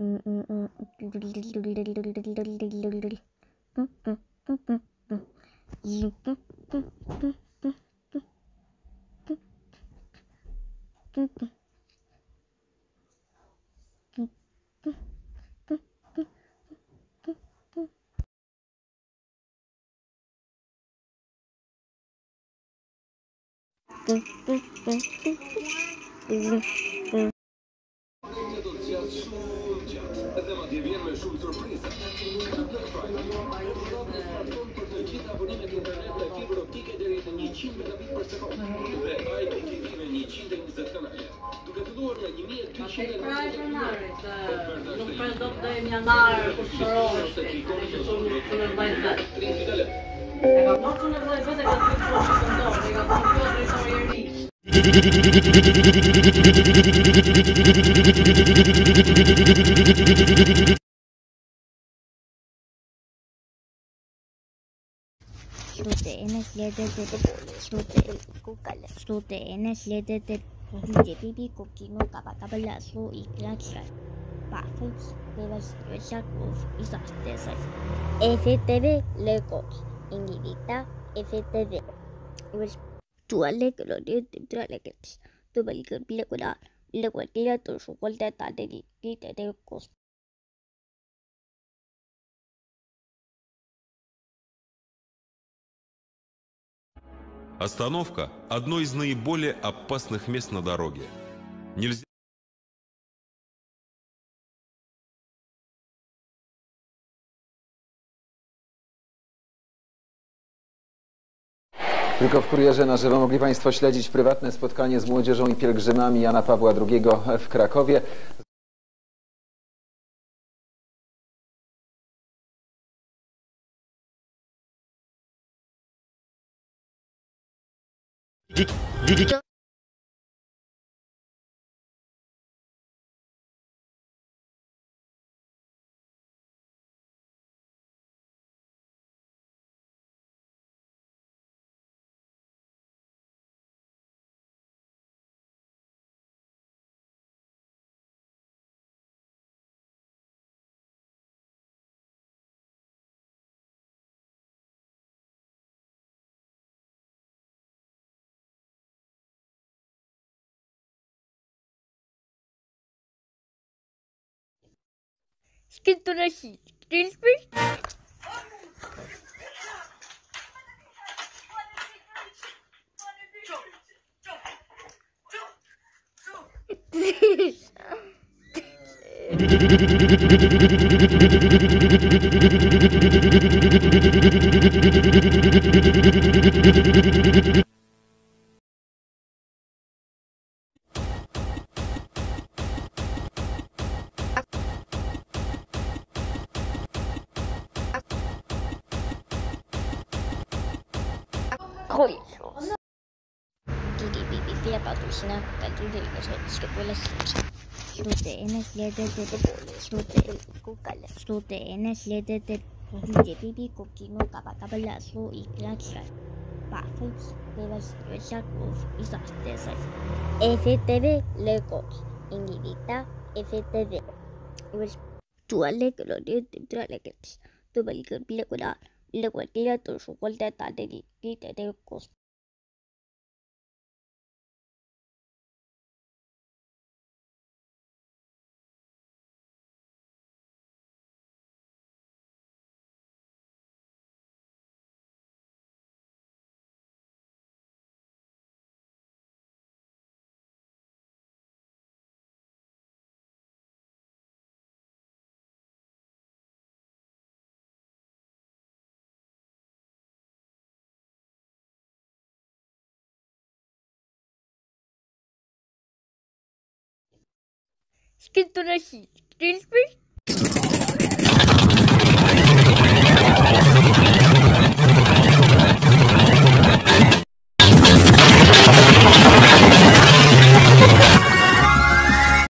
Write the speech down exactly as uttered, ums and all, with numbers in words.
Deviem shumë surpriza. Këtë Black Friday, prodhohet smartphone për të gjithë abonimet internet me fibër optike deri në njëqind megabit për sekondë dhe I P T V me njëqind e njëzet kanale. Duke filluar nga një mijë e dyqind e nëntëdhjetë euro. Nuk përdo të dojmë janar kushërohesh. E ka bërë në vëllë vetë e ka të të të ndorë, e ka bërë në drejtori i ri. Sutenes ledete sute kukala sutenes ledete de bibi kokino kabakabala su iklacha pafus de las resacos isastesas F T V legos indivita F T V pues tu alegro de tu alegro tu balico película le cualquiera tu su vuelta de de de cos. Остановка – одно из наиболее опасных мест на дороге. Нельзя... Tylko w Kurierze na żywo mogli Państwo śledzić prywatne spotkanie z młodzieżą i pielgrzymami Jana Pawła drugiego w Krakowie. Scritto da sì, Crispy. Cogliso. Didi bibi via patrocina dentro del che quella sutenes ledete sute kukala sutenes ledete de bibi kokino kabakabala su iklacha pafus de las resacos isastesas F T V legos indivita F T V pues tu alegro de tu alegro tu balico película le cualquiera tu su vuelta de de de cos. Scritto da sì, Crispy.